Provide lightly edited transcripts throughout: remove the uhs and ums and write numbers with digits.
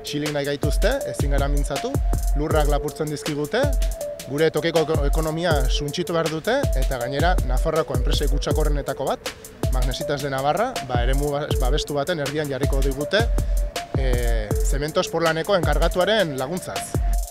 Txilik nahi gaituzte, ezin gara mintzatu, lurrak lapurtzen dizkigute, gure tokiko ekonomia suntsitu behar dute, eta gainera Nafarroako enpresei kutsakorrenetako bat, Magnesitas de Navarra, eremu babestu baten erdian jarriko digute, Cementos Portlaneko enkargatuaren laguntzaz.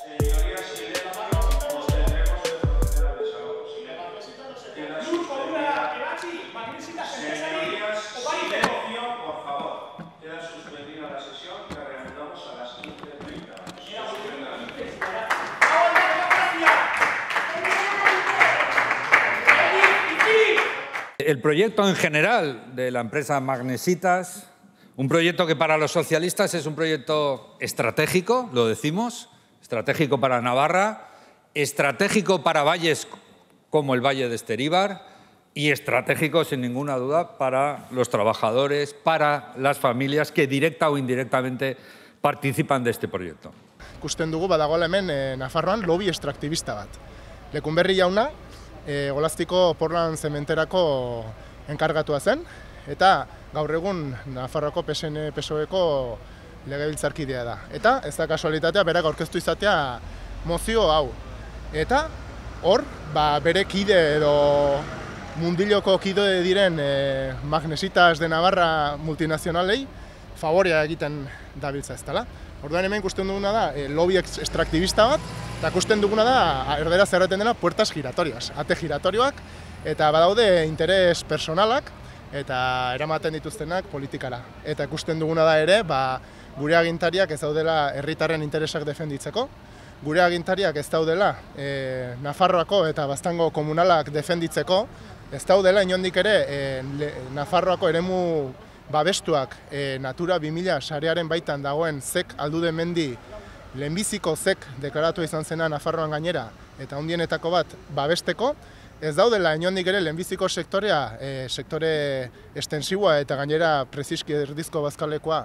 El proyecto en general de la empresa Magnesitas, un proyecto que para los socialistas es un proyecto estratégico, lo decimos, estratégico para Navarra, estratégico para valles como el Valle de Esteríbar y estratégico, sin ninguna duda, para los trabajadores, para las familias que directa o indirectamente participan de este proyecto. Ikusten dugu badagoela hemen Nafarroan lobby extraktibista bat. Lekunberri jauna, Golaztiko Portland zementerako enkargatua zen, eta gaur egun Nafarroako PSN-PSOEko legebiltzarkidea da. Eta ez da kasualitatea berak aurkeztu izatea mozio hau. Eta hor, bere kide edo mundiloko kide diren Magnesitas de Navarra multinazionalei favorea egiten dabiltza ez dela. Orduan hemen ikusten duguna da lobby extraktibista bat, eta ikusten duguna da erderaz erraten dena puertas giratorias, ate giratorioak, eta badaude interes personalak eta eramaten dituztenak politikara. Eta ikusten duguna da ere, gure agintariak ez daudela herritarren interesak defenditzeko, gure agintariak ez daudela Nafarroako eta Baztango komunalak defenditzeko, ez daudela inondik ere Nafarroako eremu babestuak Natura 2000 sarearen baitan dagoen ZEK Aldude Mendi lehenbiziko ZEK deklaratu izan zena Nafarroan gainera eta handienetako bat babesteko, ez daudela inondik ere lehenbiziko sektorea, sektore estensiboa eta gainera preziski erdizko bazkalekoa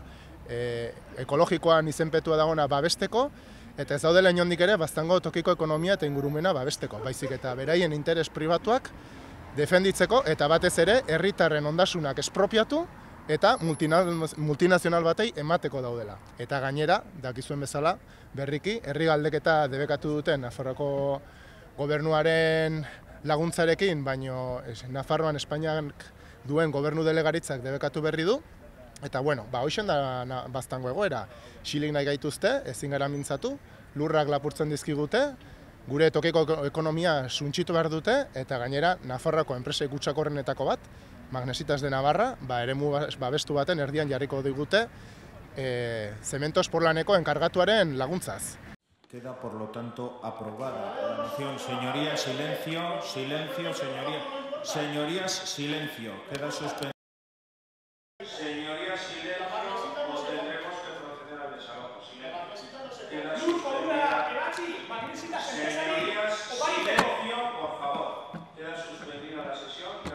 ekologikoan izenpetua dagoena babesteko, eta ez daudela inondik ere Baztango tokiko ekonomia eta ingurumena babesteko, baizik eta beraien interes pribatuak defenditzeko eta batez ere herritarren ondasunak espropiatu eta multinazional batei emateko daudela. Eta gainera, dakizuen bezala, berriki, herri galdeketa debekatu duten Nafarroako gobernuaren laguntzarekin, baino Nafarroan Espainiak duen gobernu delegaritzak debekatu berri du, eta hoixen da Baztango egoera. Txilik nahi gaituzte, ezin gara mintzatu, lurrak lapurtzen dizkigute, gure tokiko ekonomia suntsitu behar dute, eta gainera Nafarroako enpresei kutsakorrenetako bat, Magnesitas de Navarra, eremu babestu baten erdian jarriko digute, Cementos Portlaneko enkargatuaren laguntzaz. Queda, por lo tanto, aprobada la moción. Señorías, silencio, silencio, señorías. Señorías, silencio. Queda suspendido. Señorías, silencio, o tendremos que proceder al desalojo. Silencio. Queda suspendida. Señorías, silencio, por favor. Queda suspendida la sesión.